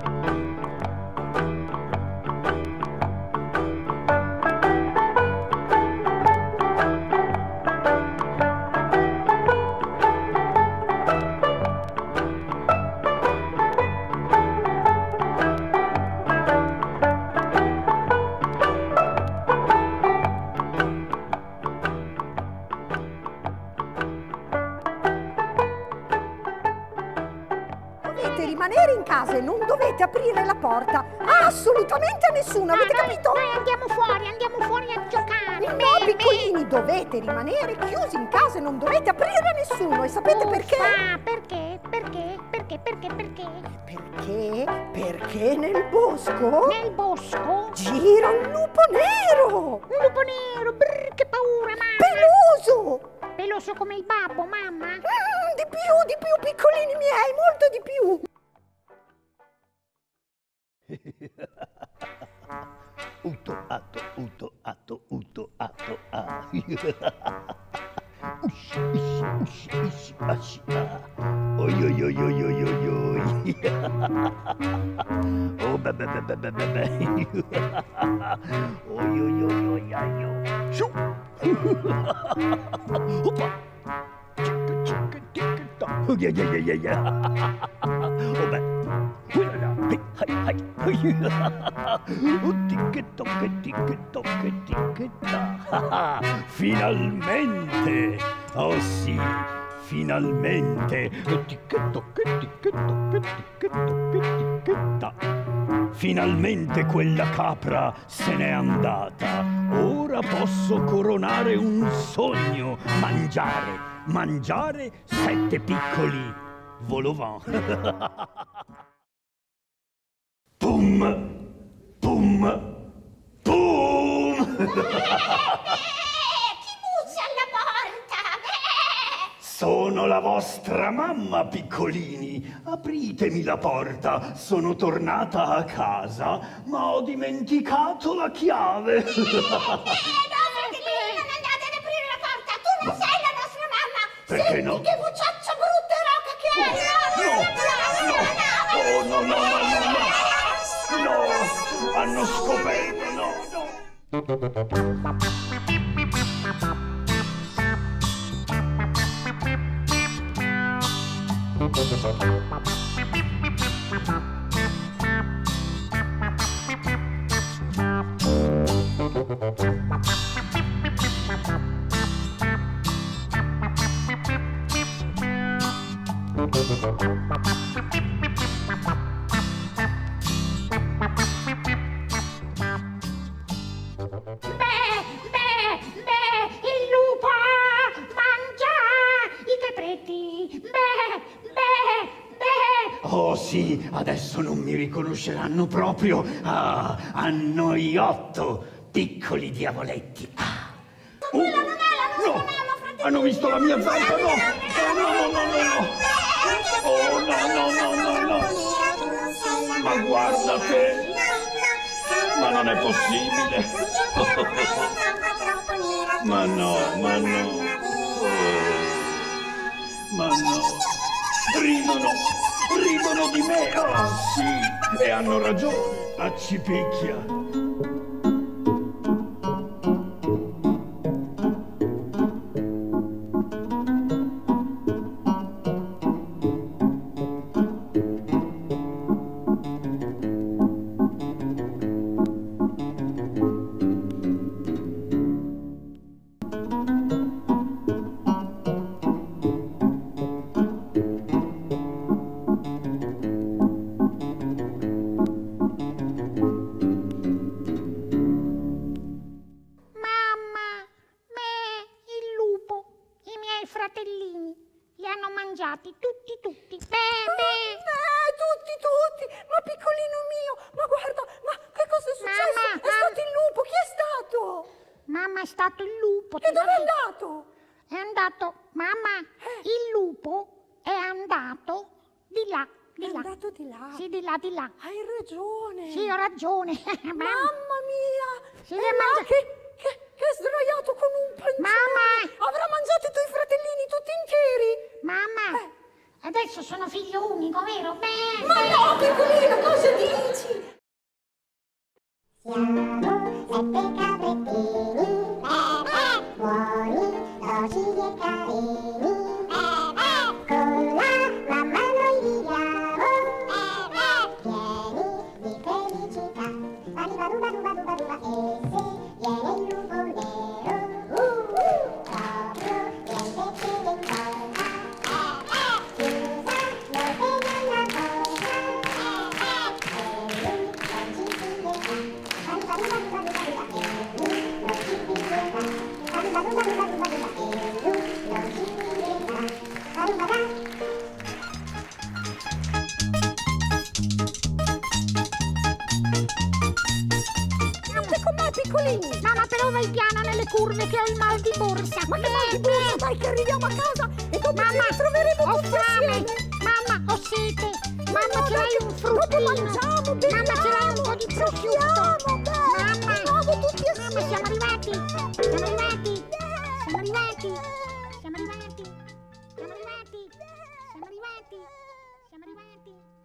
Rimanere in casa e non dovete aprire la porta assolutamente a nessuno, avete capito? Noi andiamo fuori a giocare. No, piccolini, dovete rimanere chiusi in casa e non dovete aprire a nessuno. E sapete perché? Perché? Perché nel bosco? Nel bosco? Gira un lupo nero! Un lupo nero, brrr, che paura, mamma! Peloso! Peloso come il babbo, mamma? Di più, piccolini miei, molto di più! Uto, atto, ah. Usci, asci, ah. Oi. Oh, beh. Oi, aio. Su. Oppa. Ticca. Oh, yeah. Oh, beh. Hai. Ticchetta. Finalmente! Oh sì, finalmente! Ticchetta. Finalmente quella capra se n'è andata. Ora posso coronare un sogno. Mangiare 7 piccoli vol-au-vent. Pum! Chi bussa alla porta? Sono la vostra mamma, piccolini. Apritemi la porta. Sono tornata a casa, ma ho dimenticato la chiave. No, fratellini, non andate ad aprire la porta. Tu non sei la nostra mamma. Perché Senti no? che vuciaccia brutta e roca che è. No, hanno scoperto, no. Il lupo mangia i capretti. Oh sì, adesso non mi riconosceranno proprio. Ah, a noi 8 piccoli diavoletti. Quella non è la nostra mamma, fratello. Hanno visto la mia zampa, no. No. Ma guarda te. Ma non è possibile. Ma no. Ridono di me. Oh sì, e hanno ragione. Accipicchia. Fratellini, li hanno mangiati tutti. Tutti! Ma piccolino mio, ma guarda, ma che cosa è successo? È stato il lupo, chi è stato? Mamma, è stato il lupo. E dove è andato? È andato, mamma, il lupo è andato di là. È andato di là? Sì, di là. Hai ragione. Sì, ho ragione. Mamma mia! Sì, che è sdraiato con un pancione! Mamma! Avrà mangiato i tuoi fratellini tutti interi! Mamma, adesso sono figlio unico, vero? Ma no, piccolino, cosa Peppe caprettini, buoni, docili e carini, con la mamma noi viviamo, pieni di felicità. Badibaduba duba duba duba, e se viene il lupo nero, proprio niente ce ne importa, chiusa noi teniamo la porta, e lui non ci fiderà. Badibaduba duba duba duba, e lui non ci fiderà. Badibaduba duba duba duba, e lui non ci fiderà. Badubada. State con me, piccolini! Mamma, però vai piano nelle curve che ho il mal di borsa. Ma che mal di borsa, dai che arriviamo a casa e dopo ci Mamma, ritroveremo ho tutti fame. assieme! Mamma, ho sete. Mamma, No, ce l'hai dai, un dopo fruttino? mangiamo, beviamo! Mamma, ce l'hai un po' di prosciutto? Giochiamo, beh! Mamma, Di nuovo tutti assieme! Mamma, siamo arrivati. Siamo arrivati. Siamo arrivati. Siamo arrivati. Siamo arrivati. Siamo arrivati. Siamo arrivati.